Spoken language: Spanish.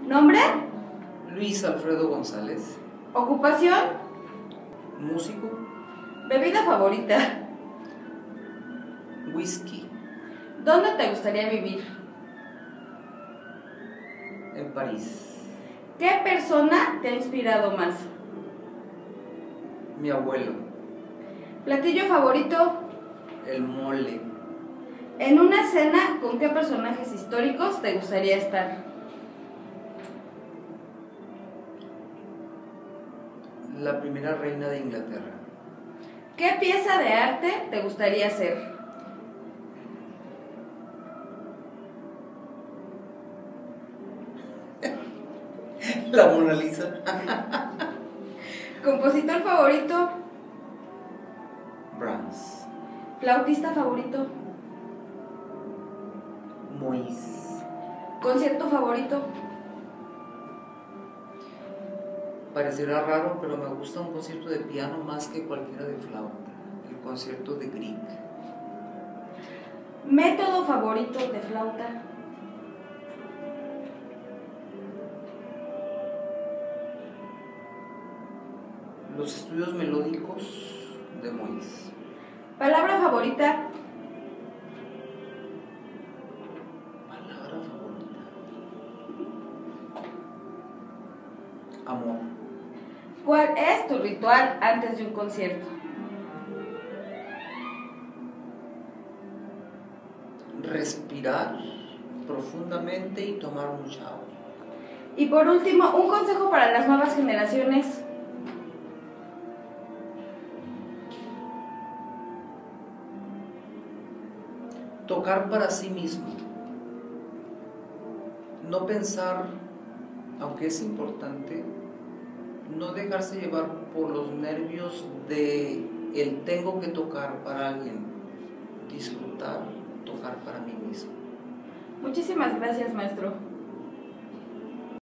¿Nombre? Luis Alfredo González. ¿Ocupación? Músico. ¿Bebida favorita? Whisky. ¿Dónde te gustaría vivir? En París. ¿Qué persona te ha inspirado más? Mi abuelo. ¿Platillo favorito? El mole. En una cena, ¿con qué personajes históricos te gustaría estar? La primera reina de Inglaterra. ¿Qué pieza de arte te gustaría hacer? La Mona Lisa. ¿Compositor favorito? Brahms. ¿Flautista favorito? Moïse. ¿Concierto favorito? Parecerá raro, pero me gusta un concierto de piano más que cualquiera de flauta. El concierto de Grieg. ¿Método favorito de flauta? Los estudios melódicos de Moïse. ¿Palabra favorita? Palabra favorita. Amor. ¿Cuál es tu ritual antes de un concierto? Respirar profundamente y tomar mucha agua. Y por último, un consejo para las nuevas generaciones. Tocar para sí mismo. No pensar, aunque es importante, no dejarse llevar por los nervios de el tengo que tocar para alguien. Disfrutar, tocar para mí mismo. Muchísimas gracias, maestro.